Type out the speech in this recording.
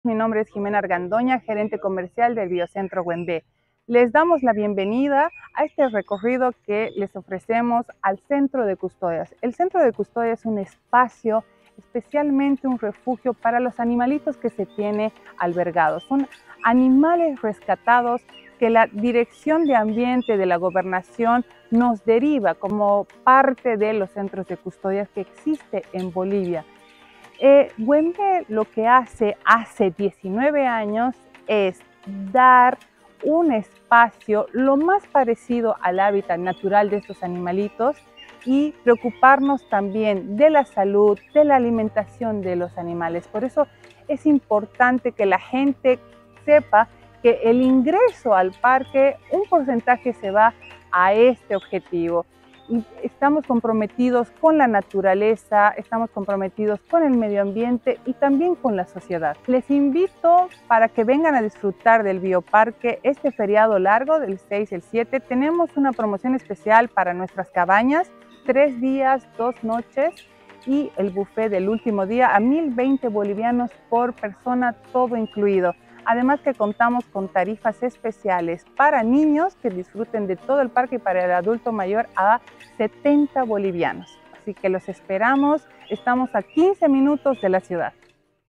Mi nombre es Jimena Argandoña, gerente comercial del Biocentro Güembe. Les damos la bienvenida a este recorrido que les ofrecemos al Centro de Custodias. El Centro de Custodias es un espacio, especialmente un refugio para los animalitos que se tiene albergados. Son animales rescatados que la Dirección de Ambiente de la Gobernación nos deriva como parte de los centros de custodias que existe en Bolivia. Güembe lo que hace 19 años es dar un espacio lo más parecido al hábitat natural de estos animalitos y preocuparnos también de la salud, de la alimentación de los animales. Por eso es importante que la gente sepa que el ingreso al parque, un porcentaje se va a este objetivo. Y estamos comprometidos con la naturaleza, estamos comprometidos con el medio ambiente y también con la sociedad. Les invito para que vengan a disfrutar del bioparque este feriado largo del 6 y el 7. Tenemos una promoción especial para nuestras cabañas, 3 días, 2 noches y el buffet del último día a 1.020 bolivianos por persona, todo incluido. Además que contamos con tarifas especiales para niños que disfruten de todo el parque y para el adulto mayor a 70 bolivianos. Así que los esperamos, estamos a 15 minutos de la ciudad.